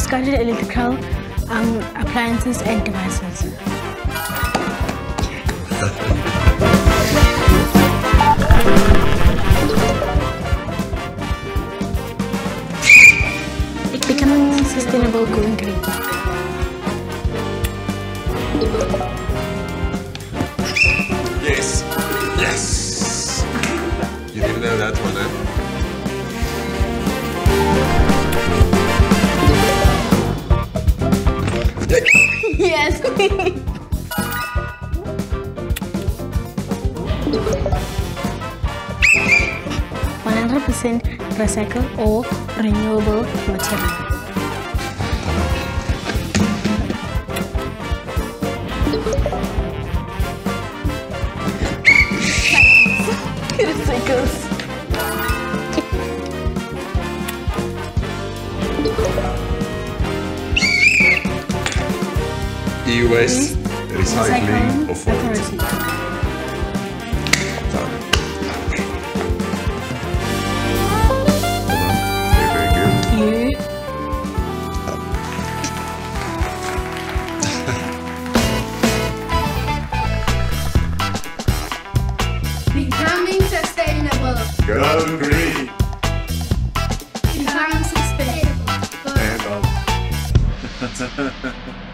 discarded electrical appliances and devices. Becoming sustainable, going green. Yes! Yes! You didn't know that one, eh? Yes! 100% recycled or renewable material. Recycles. E-waste recycling authority. Very good. You. Becoming sustainable. Go green! Becoming sustainable. And